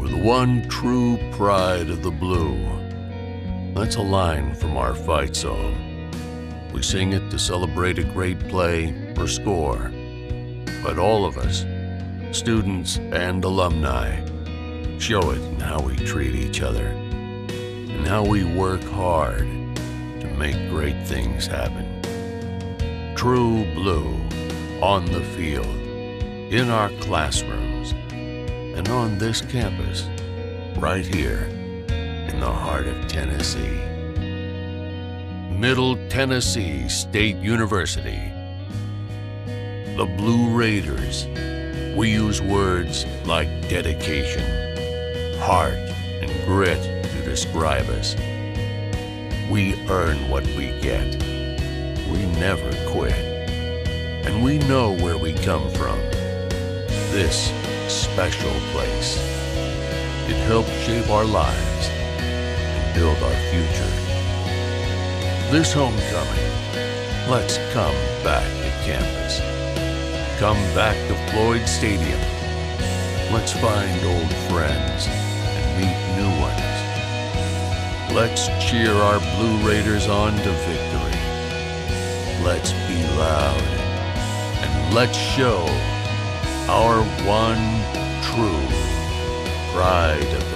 We're the one true pride of the blue. That's a line from our fight song. We sing it to celebrate a great play or score. But all of us, students and alumni, show it in how we treat each other and how we work hard to make great things happen. True blue on the field, in our classrooms, and on this campus, right here in the heart of Tennessee. Middle Tennessee State University. The Blue Raiders. We use words like dedication, heart, and grit to describe us. We earn what we get. We never quit. And we know where we come from. This special place. It helped shape our lives and build our future. This homecoming, let's come back to campus. Come back to Floyd Stadium. Let's find old friends and meet new ones. Let's cheer our Blue Raiders on to victory. Let's be loud and let's show our one true pride of the